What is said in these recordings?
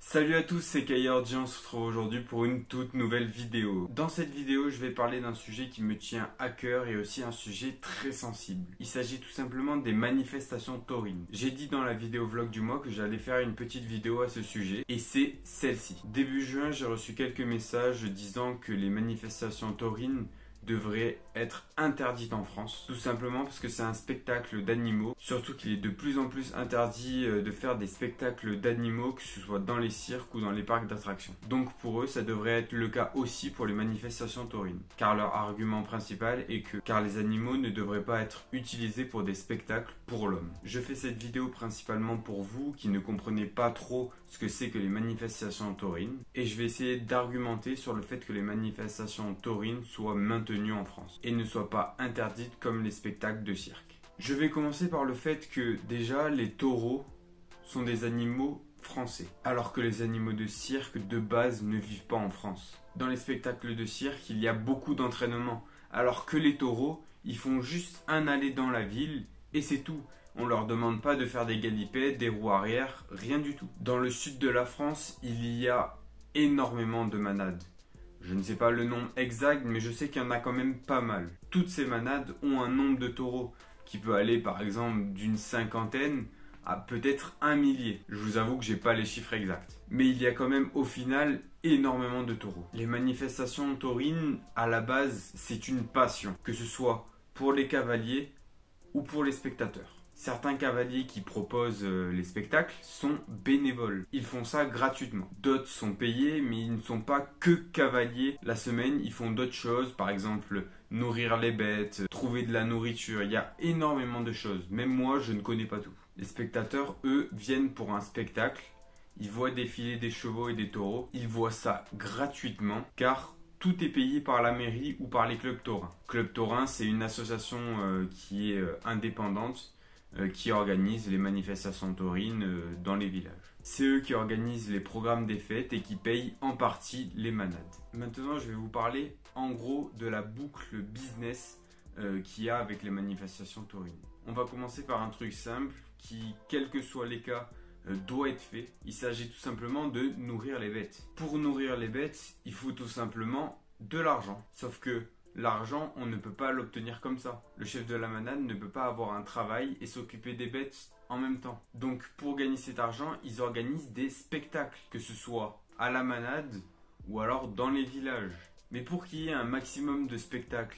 Salut à tous, c'est Kayordji, on se retrouve aujourd'hui pour une toute nouvelle vidéo. Dans cette vidéo, je vais parler d'un sujet qui me tient à cœur et aussi un sujet très sensible. Il s'agit tout simplement des manifestations taurines. J'ai dit dans la vidéo vlog du mois que j'allais faire une petite vidéo à ce sujet et c'est celle-ci. Début juin, j'ai reçu quelques messages disant que les manifestations taurines devrait être interdite en France, tout simplement parce que c'est un spectacle d'animaux, surtout qu'il est de plus en plus interdit de faire des spectacles d'animaux, que ce soit dans les cirques ou dans les parcs d'attractions. Donc pour eux, ça devrait être le cas aussi pour les manifestations taurines, car leur argument principal est que car les animaux ne devraient pas être utilisés pour des spectacles pour l'homme. Je fais cette vidéo principalement pour vous qui ne comprenez pas trop ce que c'est que les manifestations taurines, et je vais essayer d'argumenter sur le fait que les manifestations taurines soient maintenues en France et ne soient pas interdites comme les spectacles de cirque. Je vais commencer par le fait que déjà les taureaux sont des animaux français, alors que les animaux de cirque de base ne vivent pas en France. Dans les spectacles de cirque, il y a beaucoup d'entraînement, alors que les taureaux, ils font juste un aller dans la ville et c'est tout. On leur demande pas de faire des galipets, des roues arrière, rien du tout. Dans le sud de la France, il y a énormément de manades. Je ne sais pas le nombre exact, mais je sais qu'il y en a quand même pas mal. Toutes ces manades ont un nombre de taureaux qui peut aller par exemple d'une cinquantaine à peut-être un millier. Je vous avoue que j'ai pas les chiffres exacts. Mais il y a quand même au final énormément de taureaux. Les manifestations taurines, à la base, c'est une passion, que ce soit pour les cavaliers ou pour les spectateurs. Certains cavaliers qui proposent les spectacles sont bénévoles. Ils font ça gratuitement. D'autres sont payés, mais ils ne sont pas que cavaliers. La semaine, ils font d'autres choses. Par exemple, nourrir les bêtes, trouver de la nourriture. Il y a énormément de choses. Même moi, je ne connais pas tout. Les spectateurs, eux, viennent pour un spectacle. Ils voient défiler des chevaux et des taureaux. Ils voient ça gratuitement, car tout est payé par la mairie ou par les clubs taurins. Club taurin, c'est une association qui est indépendante, qui organisent les manifestations taurines dans les villages. C'est eux qui organisent les programmes des fêtes et qui payent en partie les manades. Maintenant, je vais vous parler en gros de la boucle business qu'il y a avec les manifestations taurines. On va commencer par un truc simple qui, quels que soient les cas, doit être fait. Il s'agit tout simplement de nourrir les bêtes. Pour nourrir les bêtes, il faut tout simplement de l'argent. Sauf que l'argent, on ne peut pas l'obtenir comme ça. Le chef de la manade ne peut pas avoir un travail et s'occuper des bêtes en même temps. Donc pour gagner cet argent, ils organisent des spectacles, que ce soit à la manade ou alors dans les villages. Mais pour qu'il y ait un maximum de spectacles,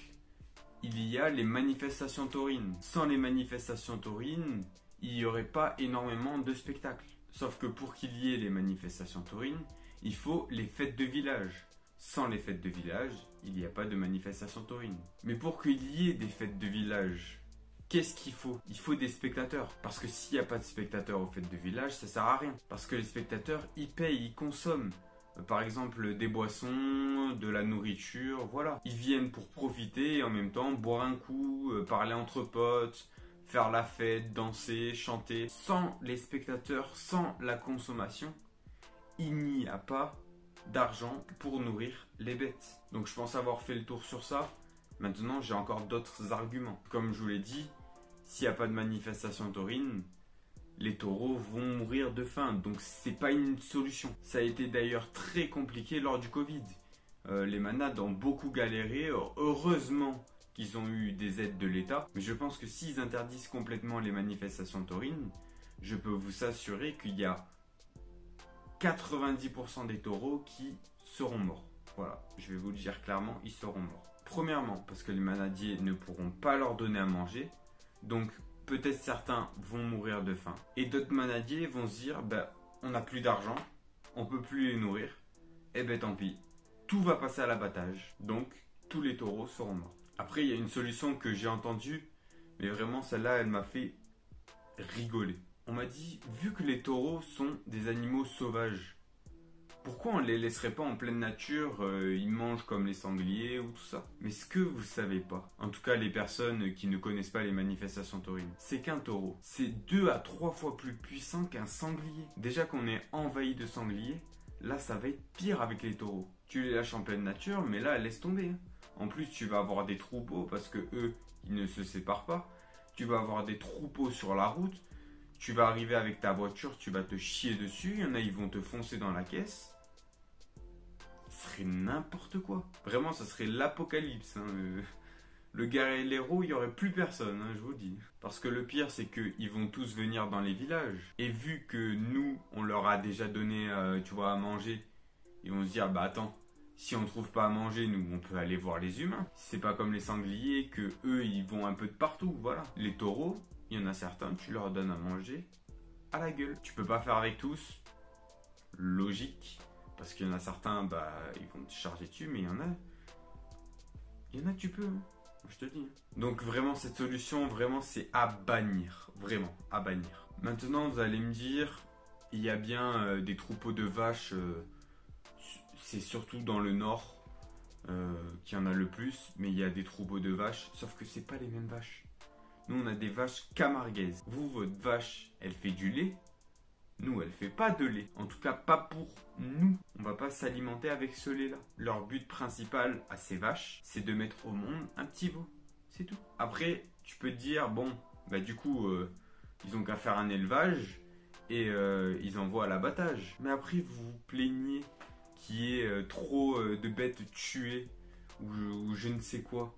il y a les manifestations taurines. Sans les manifestations taurines, il n'y aurait pas énormément de spectacles. Sauf que pour qu'il y ait les manifestations taurines, il faut les fêtes de village. Sans les fêtes de village, il n'y a pas de manifestation taurine. Mais pour qu'il y ait des fêtes de village, qu'est-ce qu'il faut? Il faut des spectateurs. Parce que s'il n'y a pas de spectateurs aux fêtes de village, ça sert à rien. Parce que les spectateurs, ils payent, ils consomment. Par exemple, des boissons, de la nourriture, voilà. Ils viennent pour profiter et en même temps boire un coup, parler entre potes, faire la fête, danser, chanter. Sans les spectateurs, sans la consommation, il n'y a pas d'argent pour nourrir les bêtes. Donc je pense avoir fait le tour sur ça. Maintenant j'ai encore d'autres arguments. Comme je vous l'ai dit, s'il n'y a pas de manifestation taurine, les taureaux vont mourir de faim. Donc c'est pas une solution. Ça a été d'ailleurs très compliqué lors du Covid. Les manades ont beaucoup galéré. Heureusement qu'ils ont eu des aides de l'État. Mais je pense que s'ils interdisent complètement les manifestations taurines, je peux vous assurer qu'il y a 90% des taureaux qui seront morts. Voilà, je vais vous le dire clairement, ils seront morts. Premièrement, parce que les manadiers ne pourront pas leur donner à manger. Donc, peut-être certains vont mourir de faim. Et d'autres manadiers vont se dire, on n'a plus d'argent, on peut plus les nourrir. Et tant pis, tout va passer à l'abattage. Donc, tous les taureaux seront morts. Après, il y a une solution que j'ai entendue, mais vraiment, celle-là, elle m'a fait rigoler. On m'a dit, vu que les taureaux sont des animaux sauvages, pourquoi on ne les laisserait pas en pleine nature, ils mangent comme les sangliers ou tout ça? Mais ce que vous savez pas, en tout cas les personnes qui ne connaissent pas les manifestations taurines, c'est qu'un taureau, c'est 2 à 3 fois plus puissant qu'un sanglier. Déjà qu'on est envahi de sangliers, là ça va être pire avec les taureaux. Tu les lâches en pleine nature, mais là laisse tomber. En plus tu vas avoir des troupeaux parce que eux, ils ne se séparent pas. Tu vas avoir des troupeaux sur la route. tu vas arriver avec ta voiture, tu vas te chier dessus, il y en a, ils vont te foncer dans la caisse. Ce serait n'importe quoi. Vraiment, ça serait l'apocalypse. Hein. Le Galero, il n'y aurait plus personne, hein, je vous dis. Parce que le pire, c'est qu'ils vont tous venir dans les villages. Et vu que nous, on leur a déjà donné, tu vois, à manger, ils vont se dire, bah attends, si on ne trouve pas à manger, nous, on peut aller voir les humains. C'est pas comme les sangliers, que eux, ils vont un peu de partout, voilà. Les taureaux, il y en a certains, tu leur donnes à manger à la gueule. Tu peux pas faire avec tous, logique. Parce qu'il y en a certains, bah, ils vont te charger dessus, mais il y en a, tu peux, hein. Je te dis. Donc vraiment cette solution, vraiment c'est à bannir. Vraiment, à bannir. Maintenant vous allez me dire, il y a bien des troupeaux de vaches, c'est surtout dans le nord qu'il y en a le plus, mais il y a des troupeaux de vaches, sauf que c'est pas les mêmes vaches. Nous on a des vaches camarguaises. Vous, votre vache, elle fait du lait. Nous, elle fait pas de lait. En tout cas, pas pour nous. On va pas s'alimenter avec ce lait-là. Leur but principal à ces vaches, c'est de mettre au monde un petit veau. C'est tout. Après, tu peux te dire, bon, bah du coup, ils ont qu'à faire un élevage et ils envoient à l'abattage. Mais après, vous vous plaignez qu'il y ait trop de bêtes tuées ou je ne sais quoi.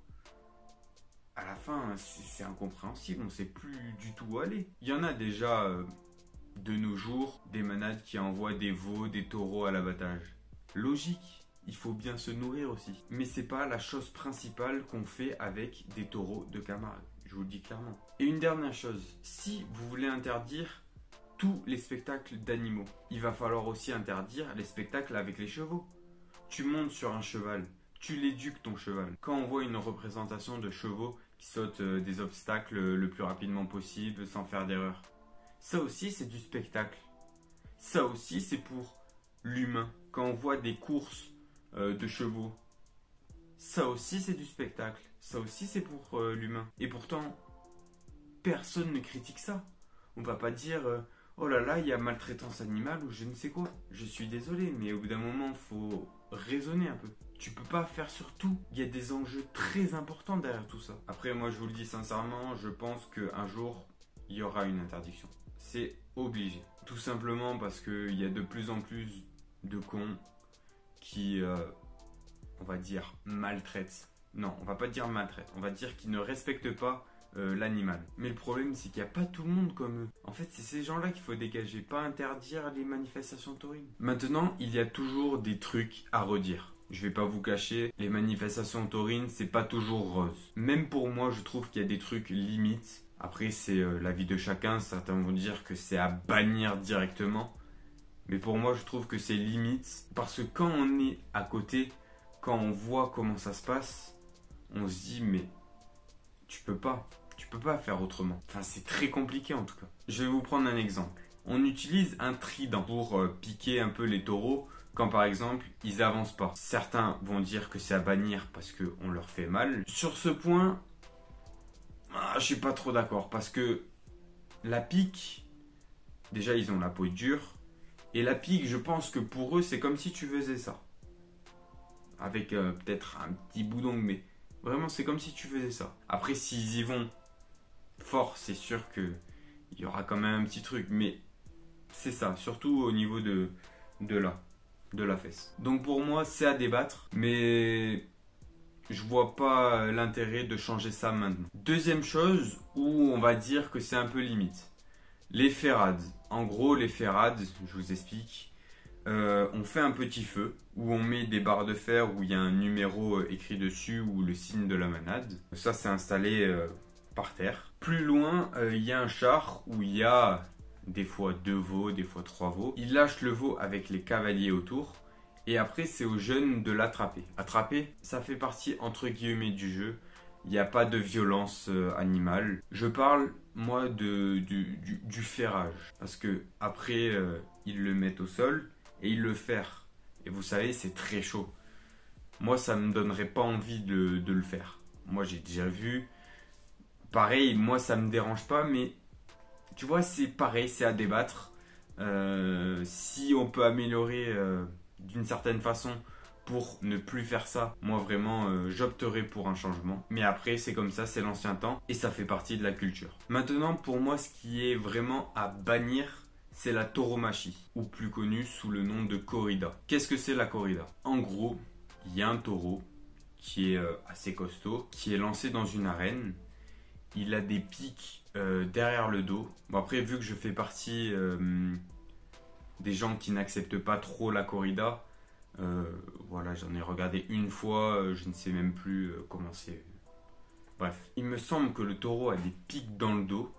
À la fin, c'est incompréhensible. On ne sait plus du tout où aller. Il y en a déjà... de nos jours, des manades qui envoient des veaux, des taureaux à l'abattage. Logique, il faut bien se nourrir aussi. Mais c'est pas la chose principale qu'on fait avec des taureaux de Camargue. Je vous le dis clairement. Et une dernière chose, si vous voulez interdire tous les spectacles d'animaux, il va falloir aussi interdire les spectacles avec les chevaux. Tu montes sur un cheval, tu l'éduques ton cheval. Quand on voit une représentation de chevaux qui sautent des obstacles le plus rapidement possible sans faire d'erreur, ça aussi, c'est du spectacle. Ça aussi, c'est pour l'humain. Quand on voit des courses de chevaux, ça aussi, c'est du spectacle. Ça aussi, c'est pour l'humain. Et pourtant, personne ne critique ça. On va pas dire oh là là, il y a maltraitance animale ou je ne sais quoi. Je suis désolé, mais au bout d'un moment, il faut raisonner un peu. Tu peux pas faire sur tout. Il y a des enjeux très importants derrière tout ça. Après, moi, je vous le dis sincèrement, je pense qu'un jour, il y aura une interdiction. C'est obligé. Tout simplement parce qu'il y a de plus en plus de cons qui, on va dire, maltraitent. Non, on va pas dire maltraitent. On va dire qu'ils ne respectent pas l'animal. Mais le problème, c'est qu'il n'y a pas tout le monde comme eux. En fait, c'est ces gens-là qu'il faut dégager, pas interdire les manifestations taurines. Maintenant, il y a toujours des trucs à redire. Je vais pas vous cacher, les manifestations taurines, c'est pas toujours rose. Même pour moi, je trouve qu'il y a des trucs limites. Après, c'est l'avis de chacun. Certains vont dire que c'est à bannir directement. Mais pour moi, je trouve que c'est limite. Parce que quand on est à côté, quand on voit comment ça se passe, on se dit, mais tu peux pas faire autrement. Enfin, c'est très compliqué en tout cas. Je vais vous prendre un exemple. On utilise un trident pour piquer un peu les taureaux quand par exemple, ils avancent pas. Certains vont dire que c'est à bannir parce qu'on leur fait mal. Sur ce point... je suis pas trop d'accord parce que la pique, déjà ils ont la peau dure et la pique, je pense que pour eux c'est comme si tu faisais ça avec peut-être un petit boudon, mais vraiment c'est comme si tu faisais ça. Après s'ils y vont fort, c'est sûr que il y aura quand même un petit truc, mais c'est ça, surtout au niveau de la fesse. Donc pour moi c'est à débattre, mais je vois pas l'intérêt de changer ça maintenant. Deuxième chose où on va dire que c'est un peu limite. Les ferrades. En gros, les ferrades, je vous explique. On fait un petit feu où on met des barres de fer où il y a un numéro écrit dessus ou le signe de la manade. Ça, c'est installé par terre. Plus loin, il y a un char où il y a des fois 2 veaux, des fois 3 veaux. Ils lâchent le veau avec les cavaliers autour. Et après, c'est aux jeunes de l'attraper. Attraper, ça fait partie entre guillemets du jeu. Il n'y a pas de violence animale. Je parle, moi, du ferrage. Parce que après, ils le mettent au sol et ils le ferrent. Et vous savez, c'est très chaud. Moi, ça ne me donnerait pas envie de le faire. Moi, j'ai déjà vu. Pareil, moi, ça ne me dérange pas. Mais tu vois, c'est pareil, c'est à débattre. Si on peut améliorer... d'une certaine façon pour ne plus faire ça. Moi vraiment j'opterais pour un changement. Mais après c'est comme ça, c'est l'ancien temps et ça fait partie de la culture. Maintenant pour moi ce qui est vraiment à bannir, c'est la tauromachie, ou plus connue sous le nom de corrida. Qu'est-ce que c'est la corrida? En gros, il y a un taureau qui est assez costaud, qui est lancé dans une arène. Il a des pics derrière le dos. Bon après vu que je fais partie des gens qui n'acceptent pas trop la corrida, voilà, j'en ai regardé une fois, je ne sais même plus comment c'est. Bref, il me semble que le taureau a des pics dans le dos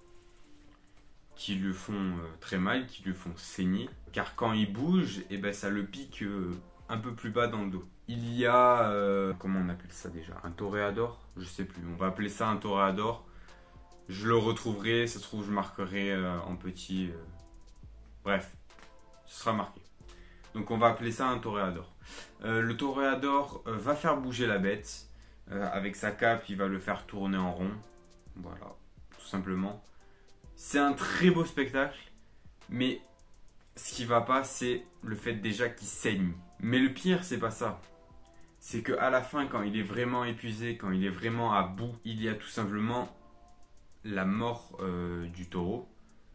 qui lui font très mal, qui lui font saigner, car quand il bouge, eh ben, ça le pique un peu plus bas dans le dos. Il y a, comment on appelle ça déjà? Un toréador? Je sais plus, on va appeler ça un toréador. Je le retrouverai, ça se trouve je marquerai en petit. Bref, ce sera marqué. Donc on va appeler ça un toréador. Le toréador va faire bouger la bête. Avec sa cape, il va le faire tourner en rond. Voilà, tout simplement. C'est un très beau spectacle. Mais ce qui va pas, c'est le fait déjà qu'il saigne. Mais le pire, c'est pas ça. C'est qu'à la fin, quand il est vraiment épuisé, quand il est vraiment à bout, il y a tout simplement la mort du taureau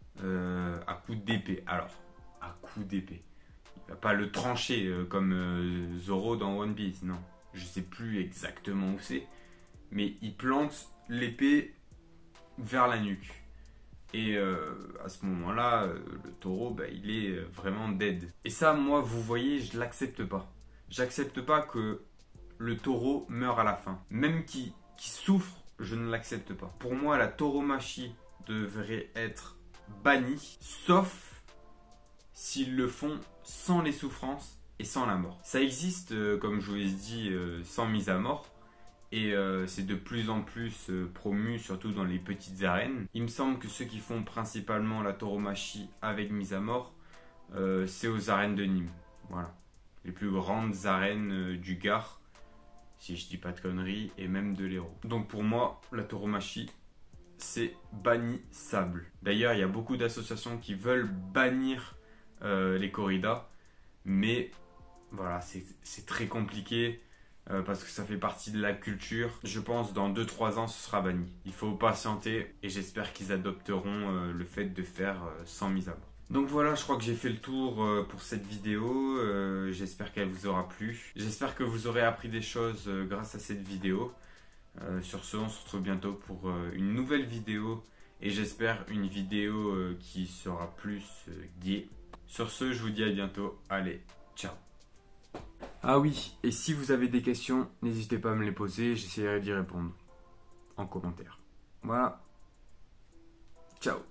à coup d'épée. Alors, à coup d'épée. Il va pas le trancher comme Zoro dans One Piece, non. Je sais plus exactement où c'est, mais il plante l'épée vers la nuque. Et à ce moment-là, le taureau, bah, il est vraiment dead. Et ça, moi, vous voyez, je l'accepte pas. J'accepte pas que le taureau meure à la fin. Même qu'il souffre, je ne l'accepte pas. Pour moi, la tauromachie devrait être bannie, sauf s'ils le font sans les souffrances et sans la mort. Ça existe, comme je vous l'ai dit, sans mise à mort. Et c'est de plus en plus promu, surtout dans les petites arènes. Il me semble que ceux qui font principalement la tauromachie avec mise à mort, c'est aux arènes de Nîmes. Voilà. Les plus grandes arènes du Gard, si je dis pas de conneries, et même de l'Hérault. Donc pour moi, la tauromachie, c'est bannissable. D'ailleurs, il y a beaucoup d'associations qui veulent bannir les corridas, mais voilà, c'est très compliqué. Parce que ça fait partie de la culture. Je pense dans 2-3 ans ce sera banni. Il faut patienter et j'espère qu'ils adopteront le fait de faire sans mise à mort. Donc voilà, je crois que j'ai fait le tour pour cette vidéo. J'espère qu'elle vous aura plu. J'espère que vous aurez appris des choses grâce à cette vidéo. Sur ce, on se retrouve bientôt pour une nouvelle vidéo. Et j'espère une vidéo qui sera plus gaie. Sur ce, je vous dis à bientôt. Allez, ciao. Ah oui, et si vous avez des questions, n'hésitez pas à me les poser, j'essaierai d'y répondre en commentaire. Voilà. Ciao.